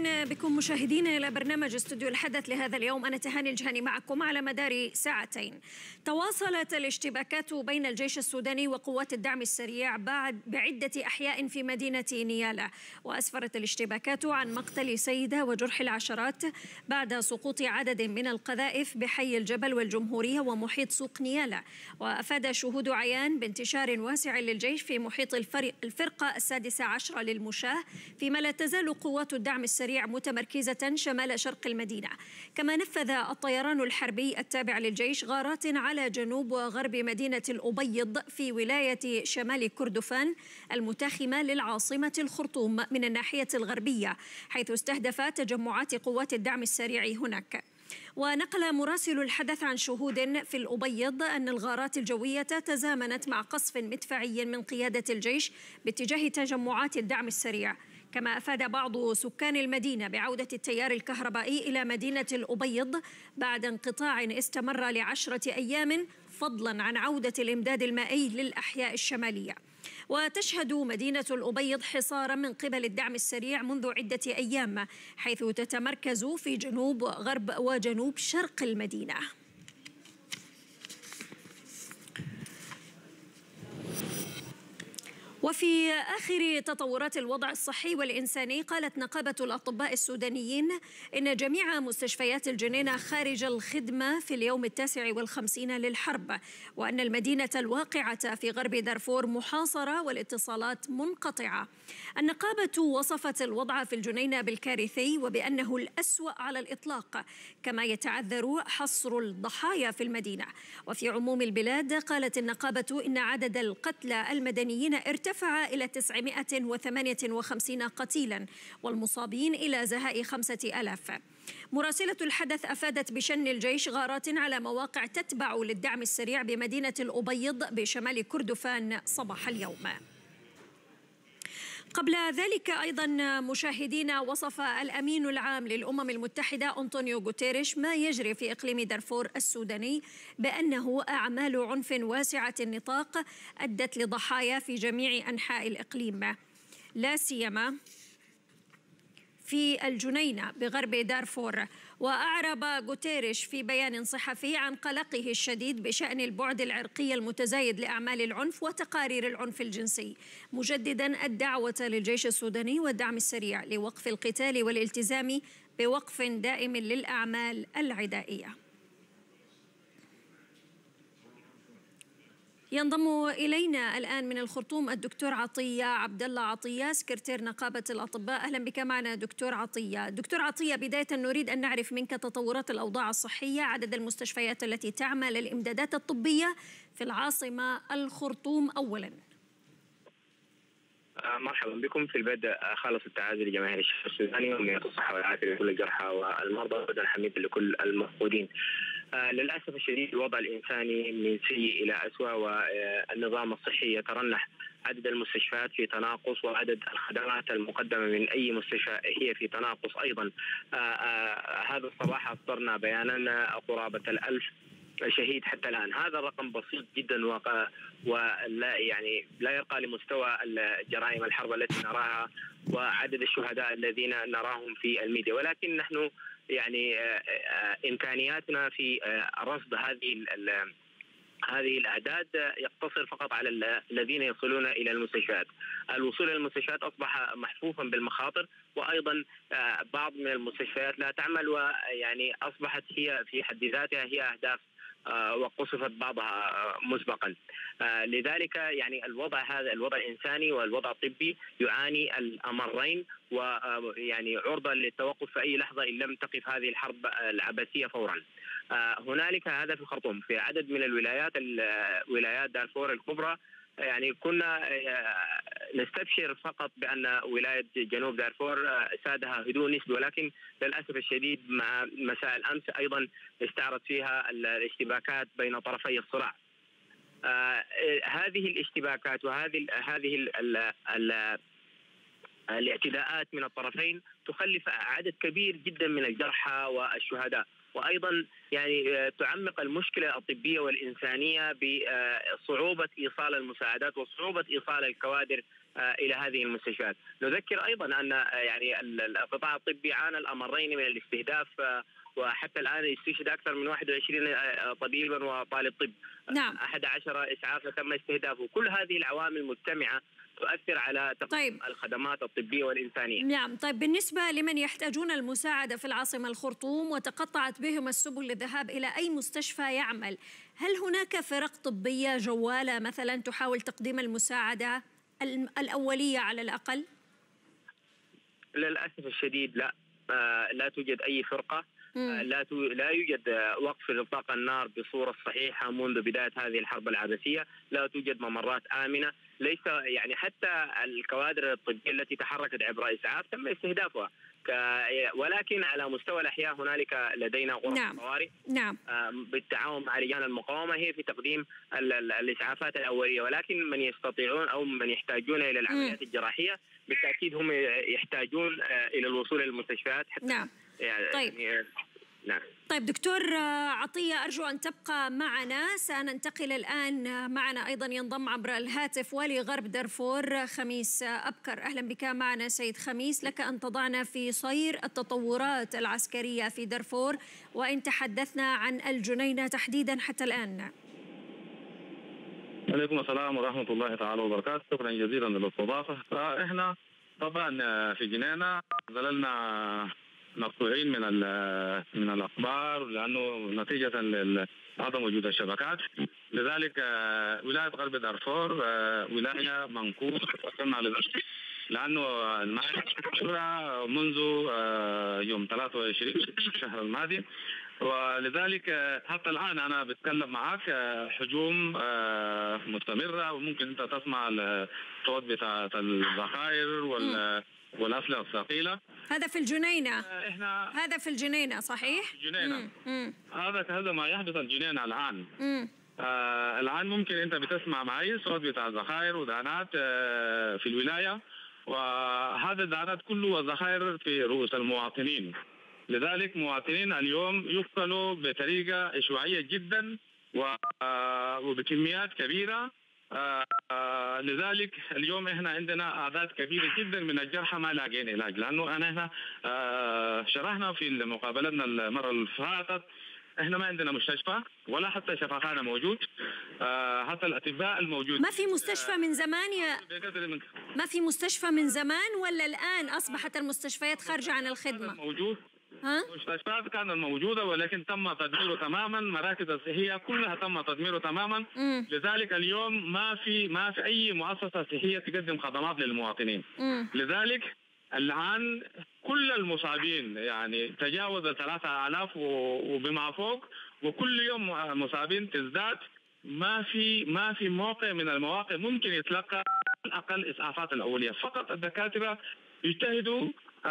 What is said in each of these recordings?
أهلا بكم مشاهدينا إلى برنامج استوديو الحدث لهذا اليوم. أنا تهاني الجهني معكم على مدار ساعتين. تواصلت الاشتباكات بين الجيش السوداني وقوات الدعم السريع بعدة أحياء في مدينة نيالا، وأسفرت الاشتباكات عن مقتل سيدة وجرح العشرات بعد سقوط عدد من القذائف بحي الجبل والجمهورية ومحيط سوق نيالا. وأفاد شهود عيان بانتشار واسع للجيش في محيط الفرقة 16 للمشاة، فيما لا تزال قوات الدعم السريع متمركزة شمال شرق المدينة. كما نفذ الطيران الحربي التابع للجيش غارات على جنوب وغرب مدينة الأبيض في ولاية شمال كردفان المتاخمة للعاصمة الخرطوم من الناحية الغربية، حيث استهدف تجمعات قوات الدعم السريع هناك. ونقل مراسل الحدث عن شهود في الأبيض أن الغارات الجوية تزامنت مع قصف مدفعي من قيادة الجيش باتجاه تجمعات الدعم السريع. كما أفاد بعض سكان المدينة بعودة التيار الكهربائي إلى مدينة الأبيض بعد انقطاع استمر ل10 أيام، فضلا عن عودة الإمداد المائي للأحياء الشمالية. وتشهد مدينة الأبيض حصارا من قبل الدعم السريع منذ عدة أيام، حيث تتمركز في جنوب غرب وجنوب شرق المدينة. وفي آخر تطورات الوضع الصحي والإنساني، قالت نقابة الأطباء السودانيين إن جميع مستشفيات الجنينة خارج الخدمة في اليوم 59 للحرب، وأن المدينة الواقعة في غرب دارفور محاصرة والاتصالات منقطعة. النقابة وصفت الوضع في الجنينة بالكارثي وبأنه الأسوأ على الإطلاق، كما يتعذر حصر الضحايا في المدينة. وفي عموم البلاد، قالت النقابة إن عدد القتلى المدنيين ارتفع إلى 958 قتيلا والمصابين إلى زهاء 5000. مراسلة الحدث أفادت بشن الجيش غارات على مواقع تتبع للدعم السريع بمدينة الأبيض بشمال كردفان صباح اليوم. قبل ذلك أيضا مشاهدينا، وصف الأمين العام للأمم المتحدة أنطونيو غوتيريش ما يجري في إقليم دارفور السوداني بأنه أعمال عنف واسعة النطاق أدت لضحايا في جميع أنحاء الإقليم، لا سيما في الجنينة بغرب دارفور. وأعرب غوتيريش في بيان صحفي عن قلقه الشديد بشأن البعد العرقي المتزايد لأعمال العنف وتقارير العنف الجنسي، مجددا الدعوة للجيش السوداني والدعم السريع لوقف القتال والالتزام بوقف دائم للأعمال العدائية. ينضم إلينا الآن من الخرطوم الدكتور عطية عبد الله عطية، سكرتير نقابة الأطباء. أهلا بك معنا دكتور عطية. دكتور عطية، بداية نريد أن نعرف منك تطورات الأوضاع الصحية، عدد المستشفيات التي تعمل الإمدادات الطبية في العاصمة الخرطوم أولا. مرحبا بكم. في البدء خالص التعازي لجماهير الشعب السوداني وأمنية الصحة والعافية لكل الجرحى والمرضى، وأيضا حميد لكل المفقودين. للأسف الشديد الوضع الإنساني من سيء إلى أسوأ، والنظام الصحي يترنح. عدد المستشفيات في تناقص، وعدد الخدمات المقدمة من أي مستشفى هي في تناقص أيضا. هذا الصباح أصدرنا بيانا قرابة 1000 شهيد حتى الآن. هذا الرقم بسيط جدا ولا يعني لا يرقى لمستوى جرائم الحرب التي نراها وعدد الشهداء الذين نراهم في الميديا، ولكن نحن يعني إمكانياتنا في رصد هذه الأعداد يقتصر فقط على الذين يصلون إلى المستشفيات. الوصول إلى المستشفيات أصبح محفوفا بالمخاطر، وأيضا بعض من المستشفيات لا تعمل، ويعني أصبحت هي في حد ذاتها هي أهداف وقصفت بعضها مسبقا. لذلك يعني هذا الوضع الإنساني والوضع الطبي يعاني الأمرين، ويعني عرضة للتوقف في أي لحظة إن لم تقف هذه الحرب العبثية فورا. هنالك هذا في الخرطوم، في عدد من ولايات دارفور الكبرى يعني كنا نستبشر فقط بأن ولاية جنوب دارفور سادها هدوء نسبي، ولكن للأسف الشديد مع مساء الأمس أيضا استعرض فيها الاشتباكات بين طرفي الصراع. هذه الاشتباكات وهذه الاعتداءات من الطرفين تخلف عدد كبير جدا من الجرحى والشهداء، وأيضا يعني تعمق المشكلة الطبية والإنسانية بصعوبة إيصال المساعدات وصعوبة إيصال الكوادر إلى هذه المستشفيات. نذكر أيضا أن يعني القطاع الطبي عانى الأمرين من الاستهداف، وحتى الآن استشهد أكثر من 21 طبيبا وطالب طب. نعم. 11 إسعاف تم استهدافه. كل هذه العوامل مجتمعة تؤثر على تقديم الخدمات الطبية والإنسانية. نعم. طيب بالنسبة لمن يحتاجون المساعدة في العاصمة الخرطوم وتقطعت بهم السبل للذهاب إلى أي مستشفى يعمل، هل هناك فرق طبية جوالة مثلا تحاول تقديم المساعدة الأولية على الأقل؟ للأسف الشديد لا، لا توجد أي فرقة، لا يوجد وقف لإطلاق النار بصورة صحيحة منذ بداية هذه الحرب العبثية، لا توجد ممرات آمنة، ليس يعني حتى الكوادر الطبية التي تحركت عبر إسعاف تم استهدافها، ولكن على مستوى الأحياء هنالك لدينا غرف طوارئ بالتعاون مع لجان المقاومة هي في تقديم الإسعافات الأولية، ولكن من يستطيعون أو من يحتاجون إلى العمليات الجراحية بالتأكيد هم يحتاجون إلى الوصول إلى المستشفيات حتى طيب دكتور عطية، أرجو أن تبقى معنا. سننتقل الآن، معنا أيضا ينضم عبر الهاتف والي غرب دارفور خميس أبكر. أهلا بك معنا سيد خميس. لك أن تضعنا في صير التطورات العسكرية في دارفور، وإن تحدثنا عن الجنينة تحديدا حتى الآن. عليكم السلام ورحمة الله تعالى وبركاته. شكرا جزيلا للاستضافة. احنا طبعا في جنينة ظللنا مقطوعين من الأخبار لأنه نتيجة عدم وجود الشبكات. لذلك ولاية غرب دارفور ولاية منقوص لأنه المعركة منذ يوم 23 الشهر الماضي، ولذلك حتى الآن أنا بتكلم معك هجوم مستمرة، وممكن أنت تسمع الصوت بتاع الذخائر والأسلحة الثقيلة. هذا في الجنينة. هذا في الجنينة صحيح؟ الجنينة. هذا ما يحدث الجنينة الآن. الآن ممكن أنت بتسمع معي صوت بتاع الذخائر ودانات في الولاية، وهذا الدانات كله والذخائر في رؤوس المواطنين. لذلك مواطنين اليوم يقتلوا بطريقة عشوائية جدا وبكميات كبيرة. لذلك اليوم احنا عندنا اعداد كبيره جدا من الجرحى ما لاقين علاج، لانه احنا شرحنا في مقابلتنا المره اللي فاتت احنا ما عندنا مستشفى ولا حتى شفاخانه موجود. حتى الاطباء الموجود ما في مستشفى من زمان ما في مستشفى من زمان، ولا الان اصبحت المستشفيات خارجه عن الخدمه؟ موجود. المستشفيات كانت موجودة ولكن تم تدميره تماما، مراكز الصحية كلها تم تدميره تماما. لذلك اليوم ما في أي مؤسسة صحية تقدم خدمات للمواطنين. لذلك الآن كل المصابين يعني تجاوز 3000 وبما فوق، وكل يوم مصابين تزداد. ما في موقع من المواقع ممكن يتلقى الأقل إسعافات الأولية. فقط الدكاترة يجتهدوا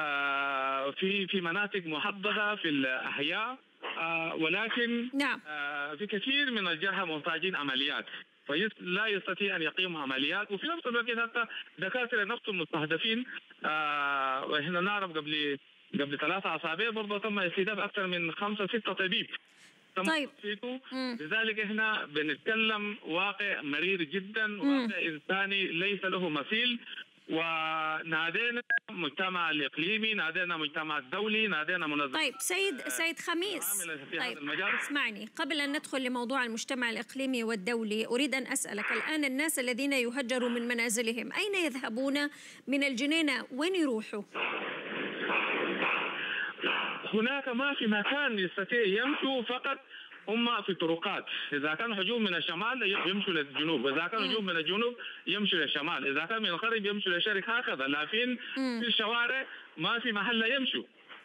في مناطق محددة في الأحياء، ولكن في كثير من الجرحى محتاجين عمليات، فلا يستطيع أن يقيم عمليات. وفي نفس الوقت حتى دكاترة نفسهم مستهدفين. وإحنا نعرف قبل 3 أسابيع برضه تم استهداف أكثر من 5-6 طبيب. طيب. لذلك احنا بنتكلم واقع مرير جدا، واقع إنساني ليس له مثيل. ونادينا المجتمع الإقليمي، نادينا المجتمع الدولي، نادينا منظمات. طيب سيد خميس، طيب اسمعني، قبل أن ندخل لموضوع المجتمع الإقليمي والدولي أريد أن أسألك الآن، الناس الذين يهجروا من منازلهم أين يذهبون من الجنينة؟ وين يروحوا؟ هناك ما في مكان يستطيع يمشوا، فقط هم في طرقات. إذا كان هجوم من الشمال يمشوا للجنوب، وإذا كان هجوم من الجنوب يمشوا للشمال، إذا كان من الغرب يمشوا للشرق، هكذا. لكن في الشوارع ما في محل يمشوا.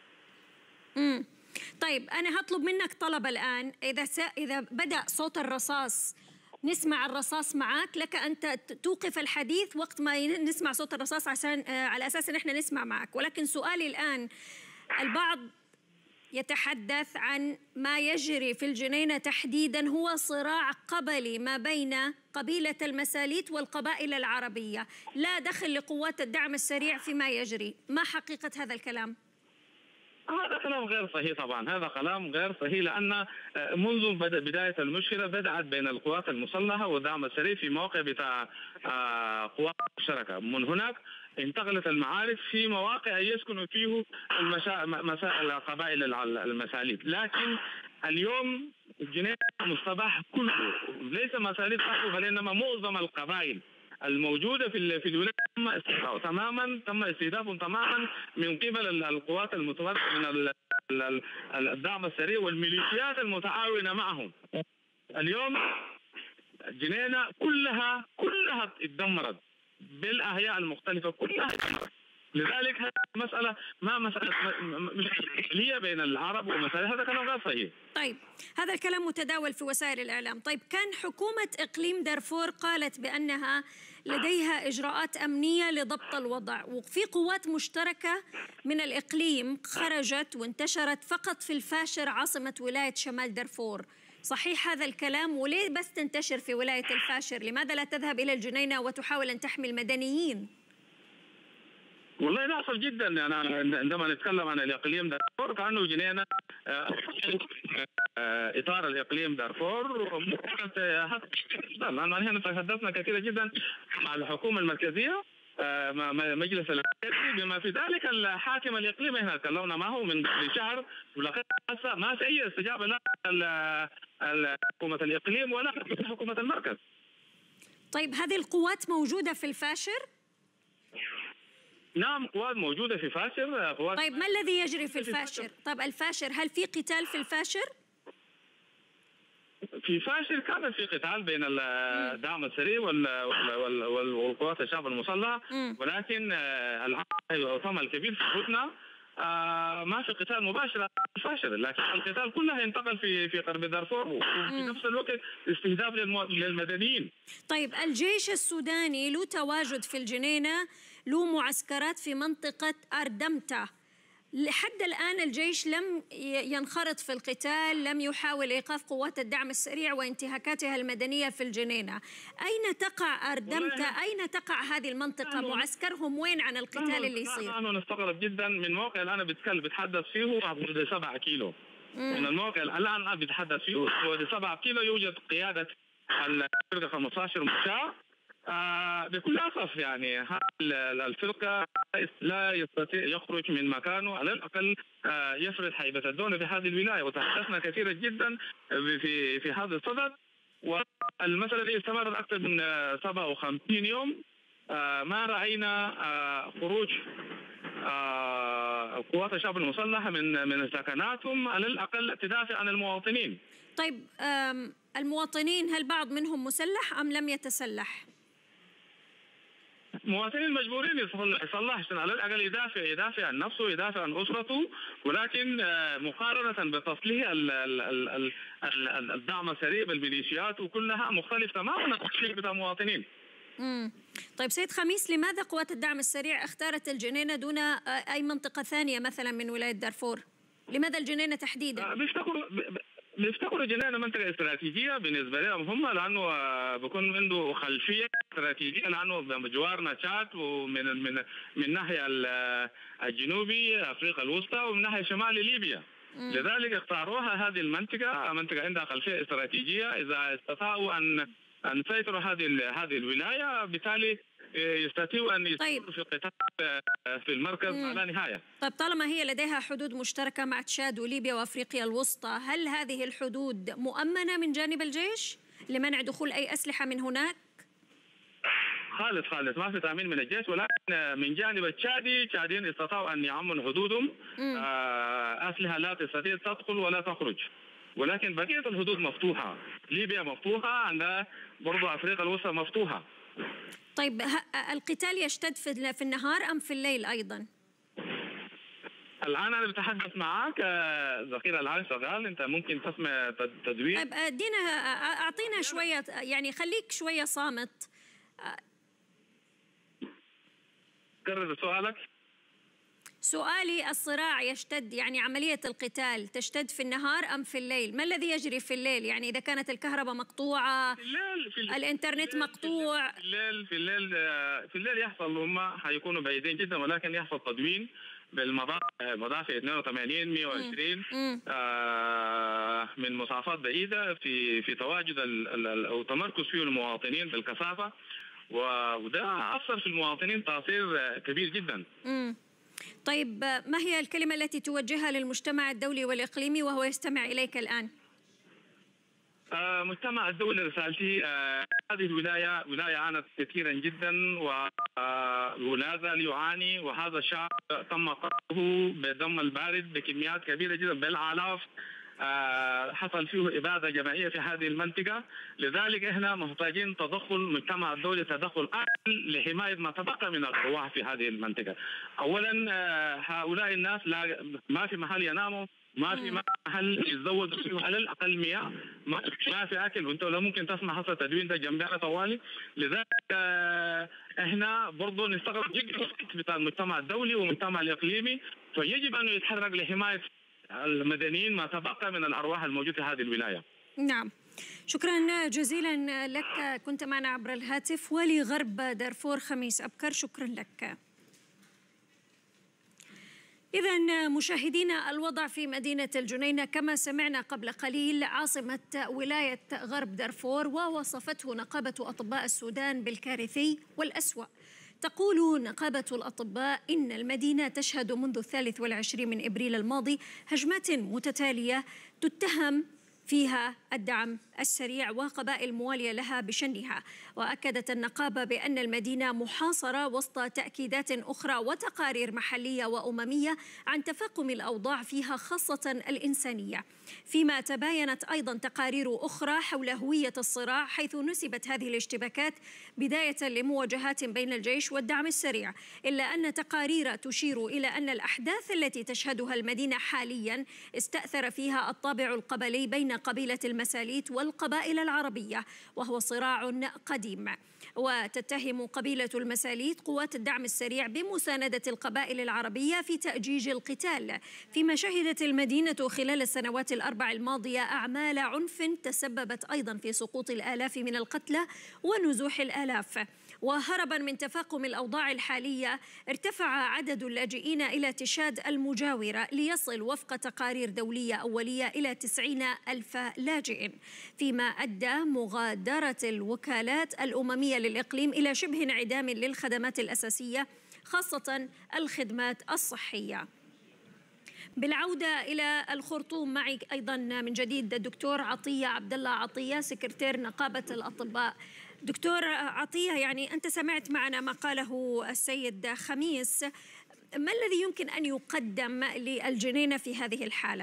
طيب أنا هطلب منك طلب الآن، إذا بدأ صوت الرصاص نسمع الرصاص معك، لك أن توقف الحديث وقت ما نسمع صوت الرصاص عشان على أساس أن احنا نسمع معك. ولكن سؤالي الآن، البعض يتحدث عن ما يجري في الجنينة تحديدا هو صراع قبلي ما بين قبيلة المساليت والقبائل العربية، لا دخل لقوات الدعم السريع فيما يجري. ما حقيقة هذا الكلام؟ هذا كلام غير صحيح طبعا، هذا كلام غير صحيح، لأن منذ بداية المشكلة بدأت بين القوات المسلحة والدعم السريع في موقع بتاع قوات مشتركة. من هناك انتقلت المعارك في مواقع يسكن فيه قبائل المساليب، لكن اليوم جنينة مصطبح كله ليس مساليب فقط، بل انما معظم القبائل الموجوده في الولايه تم استهدافهم تماما من قبل القوات المتمركزه من الدعم السريع والميليشيات المتعاونه معهم. اليوم جنينة كلها اتدمرت بالاحياء المختلفه، كلها اتدمرت. لذلك هذه المسألة ما مسألة مشكلية بين العرب ومسألة، هذا كلام غير صحيح. طيب هذا الكلام متداول في وسائل الإعلام. طيب كان حكومة إقليم دارفور قالت بأنها لديها إجراءات أمنية لضبط الوضع، وفي قوات مشتركة من الإقليم خرجت وانتشرت فقط في الفاشر عاصمة ولاية شمال دارفور. صحيح هذا الكلام؟ وليه بس تنتشر في ولاية الفاشر؟ لماذا لا تذهب إلى الجنينة وتحاول أن تحمي المدنيين؟ والله نحصل جدا يعني عندما نتكلم عن الاقليم دارفور كانه جنينه اطار الاقليم دارفور. نحن تحدثنا كثيرا جدا مع الحكومه المركزيه مجلس العسكري بما في ذلك الحاكم الاقليمي، هنا تكلمنا معه من قبل شهر ولقد ما في اي استجابه لا حكومه الاقليم ولا حكومه المركز. طيب هذه القوات موجوده في الفاشر؟ نعم قوات موجودة في فاشر. طيب ما الذي يجري في الفاشر؟ طب الفاشر هل في قتال في الفاشر؟ في فاشر كان في قتال بين الدعم السريع والقوات الشعب المسلح، ولكن العمل الكبير في الهدنة ما في قتال مباشر في فاشر، لكن القتال كله ينتقل في غرب دارفور وفي نفس الوقت استهداف للمدنيين. طيب الجيش السوداني له تواجد في الجنينة، له معسكرات في منطقة أردمتا. لحد الآن الجيش لم ينخرط في القتال، لم يحاول إيقاف قوات الدعم السريع وانتهاكاتها المدنية في الجنينة. أين تقع أردمتا؟ أين تقع هذه المنطقة؟ معسكرهم وين عن القتال اللي يصير؟ نحن نستغرب جدا من موقع الآن بتحدث فيه حدود 7 كيلو من الموقع الآن بتحدث فيه حدود 7 كيلو يوجد قيادة الفرقة 15 مشاة. بكل أسف يعني هذه الفرقة لا يستطيع يخرج من مكانه، على الأقل يفرض هيبة الدولة في هذه الولاية، وتحدثنا كثيرا جدا في هذا الصدد. والمسألة دي استمرت أكثر من 57 يوم ما رأينا خروج قوات الشعب المسلحة من سكناتهم على الأقل تدافع عن المواطنين. طيب المواطنين هل بعض منهم مسلح أم لم يتسلح؟ مواطنين مجبورين يصلح عشان على الاقل يدافع عن نفسه، يدافع عن اسرته، ولكن مقارنه بتصليح الدعم السريع بالميليشيات وكلها مختلف تماما عن التصليح بتاع المواطنين. طيب سيد خميس، لماذا قوات الدعم السريع اختارت الجنينة دون اي منطقه ثانيه مثلا من ولايه دارفور؟ لماذا الجنينة تحديدا؟ بيفتكروا جنينة منطقة استراتيجية بالنسبة لهم هم، لأنه بيكون عنده خلفية استراتيجية، لأنه بجوارنا تشاد من ناحية الجنوبي أفريقيا الوسطى ومن ناحية شمال ليبيا. لذلك اختاروها هذه المنطقة، منطقة عندها خلفية استراتيجية. إذا استطاعوا أن يسيطروا هذه الولاية بالتالي يستطيعوا أن يستمروا في القتال في المركز لا نهاية. طيب طالما هي لديها حدود مشتركة مع تشاد وليبيا وأفريقيا الوسطى، هل هذه الحدود مؤمنة من جانب الجيش لمنع دخول أي أسلحة من هناك؟ خالص ما في تأمين من الجيش، ولكن من جانب التشاديين استطاعوا أن يعموا حدودهم. أسلحة لا تستطيع تدخل ولا تخرج، ولكن بقية الحدود مفتوحة. ليبيا مفتوحة، عندها برضو أفريقيا الوسطى مفتوحة. طيب القتال يشتد في النهار أم في الليل أيضا؟ الآن أنا بتحدث معك ذخيرة الآن شغال، أنت ممكن تسمع تدوين. طيب أعطينا شوية، يعني خليك شوية صامت. كرر سؤالك. سؤالي الصراع يشتد، يعني عملية القتال تشتد في النهار أم في الليل؟ ما الذي يجري في الليل؟ يعني إذا كانت الكهرباء مقطوعة، الإنترنت مقطوع. في الليل يحصل، هم حيكونوا بعيدين جدا ولكن يحصل تدوين بالمضافة 82 120 من مسافات بعيدة في تواجد أو تمركز فيه المواطنين بالكثافة، وده أثر في المواطنين تأثير كبير جدا. طيب ما هي الكلمة التي توجهها للمجتمع الدولي والإقليمي وهو يستمع إليك الآن؟ مجتمع الدولي رسالتي هذه ولاية عانت كثيرا جدا ولا زال يعاني، وهذا الشعب تم قتله بدم البارد بكميات كبيرة جدا بالآلاف. حصل فيه إبادة جماعية في هذه المنطقة، لذلك احنا محتاجين تدخل المجتمع الدولي، تدخل أعلى لحماية ما تبقى من الأرواح في هذه المنطقة. أولا هؤلاء الناس ما في محل يناموا، ما في محل يتزودوا فيه، على الأقل مياه، ما في أكل، وأنت لا ممكن تسمع حصل تدوين ده جنبنا طوالي. لذلك احنا برضه نستغرب جدا بتاع المجتمع الدولي والمجتمع الإقليمي، فيجب أن يتحرك لحماية المدنيين ما تبقى من الأرواح الموجودة في هذه الولاية. نعم، شكرا جزيلا لك، كنت معنا عبر الهاتف والي غرب دارفور خميس أبكر، شكرا لك. إذا مشاهدينا، الوضع في مدينة الجنينة كما سمعنا قبل قليل عاصمة ولاية غرب دارفور، ووصفته نقابة أطباء السودان بالكارثي والأسوأ. تقول نقابة الأطباء إن المدينة تشهد منذ 23 من إبريل الماضي هجمات متتالية تتهم فيها الدعم السريع وقبائل موالية لها بشنها. وأكدت النقابة بأن المدينة محاصرة وسط تأكيدات أخرى وتقارير محلية وأممية عن تفاقم الأوضاع فيها خاصة الإنسانية، فيما تباينت أيضا تقارير أخرى حول هوية الصراع، حيث نسبت هذه الاشتباكات بداية لمواجهات بين الجيش والدعم السريع، إلا أن تقارير تشير إلى أن الأحداث التي تشهدها المدينة حاليا استأثر فيها الطابع القبلي بين قبيلة المساليت والقبائل العربية، وهو صراع قديم. وتتهم قبيلة المساليت قوات الدعم السريع بمساندة القبائل العربية في تأجيج القتال، فيما شهدت المدينة خلال السنوات الأربع الماضية أعمال عنف تسببت أيضا في سقوط الآلاف من القتلى ونزوح الآلاف. وهربا من تفاقم الأوضاع الحالية، ارتفع عدد اللاجئين إلى تشاد المجاورة ليصل وفق تقارير دولية أولية إلى 90,000 لاجئ، فيما أدى مغادرة الوكالات الأممية للإقليم إلى شبه انعدام للخدمات الأساسية خاصة الخدمات الصحية. بالعودة إلى الخرطوم، معي أيضا من جديد الدكتور عطية عبد الله عطية، سكرتير نقابة الأطباء. دكتور عطية، يعني أنت سمعت معنا ما قاله السيد خميس، ما الذي يمكن أن يقدم للجنينة في هذه الحالة؟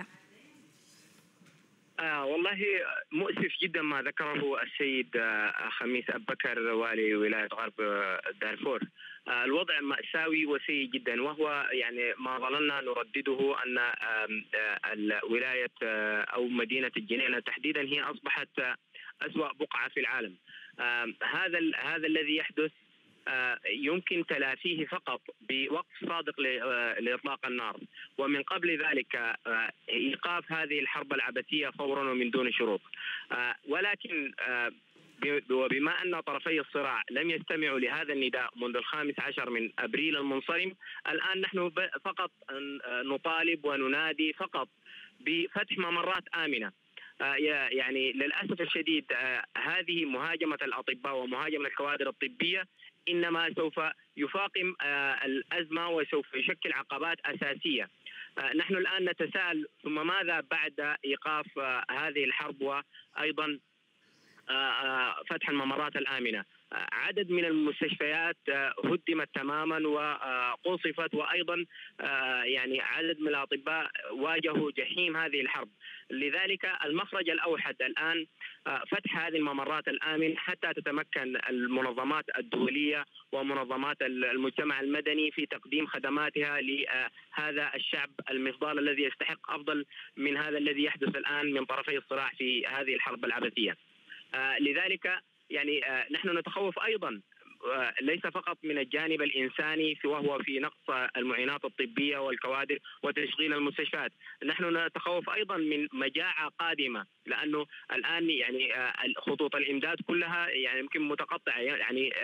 والله مؤسف جدا ما ذكره السيد خميس أبكر والي ولاية غرب دارفور. الوضع مأساوي وسيء جدا، وهو يعني ما ظللنا نردده أن الولاية أو مدينة الجنينة تحديدا هي أصبحت أسوأ بقعة في العالم. هذا الذي يحدث يمكن تلافيه فقط بوقف صادق لإطلاق النار، ومن قبل ذلك إيقاف هذه الحرب العبثية فورا ومن دون شروط. ولكن وبما أن طرفي الصراع لم يستمعوا لهذا النداء منذ 15 من أبريل المنصرم، الآن نحن فقط نطالب وننادي فقط بفتح ممرات آمنة. يعني للأسف الشديد هذه مهاجمة الأطباء ومهاجمة الكوادر الطبية إنما سوف يفاقم الأزمة وسوف يشكل عقبات أساسية. نحن الآن نتساءل ثم ماذا بعد إيقاف هذه الحرب وأيضا فتح الممرات الآمنة؟ عدد من المستشفيات هدمت تماما وقصفت، وأيضا يعني عدد من الأطباء واجهوا جحيم هذه الحرب. لذلك المخرج الأوحد الآن فتح هذه الممرات الآمنة حتى تتمكن المنظمات الدولية ومنظمات المجتمع المدني في تقديم خدماتها لهذا الشعب المفضال الذي يستحق أفضل من هذا الذي يحدث الآن من طرفي الصراع في هذه الحرب العبثية. لذلك يعني نحن نتخوف أيضا ليس فقط من الجانب الإنساني وهو في نقص المعينات الطبية والكوادر وتشغيل المستشفيات، نحن نتخوف أيضا من مجاعة قادمة، لأنه الآن يعني خطوط الإمداد كلها يعني يمكن متقطعة. يعني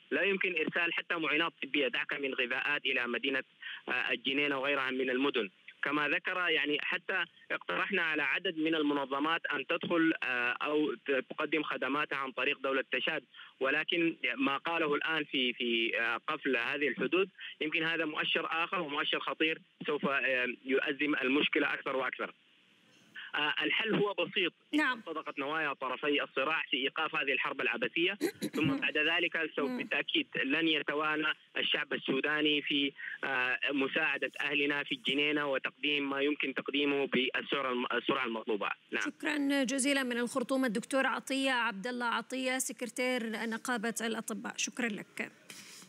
لا يمكن إرسال حتى معينات طبية دعك من غذاءات إلى مدينة الجنينة وغيرها من المدن. كما ذكر يعني حتى اقترحنا على عدد من المنظمات أن تدخل أو تقدم خدماتها عن طريق دولة تشاد، ولكن ما قاله الآن في قفل هذه الحدود يمكن هذا مؤشر آخر ومؤشر خطير سوف يؤزم المشكلة أكثر وأكثر. الحل هو بسيط. نعم. صدقت نوايا طرفي الصراع في إيقاف هذه الحرب العبثية، ثم بعد ذلك سوف بالتأكيد لن يتوانى الشعب السوداني في مساعدة أهلنا في الجنينة وتقديم ما يمكن تقديمه بالسرعة المطلوبة. نعم. شكرا جزيلا من الخرطوم الدكتور عطية عبد الله عطية، سكرتير نقابة الأطباء. شكرا لك.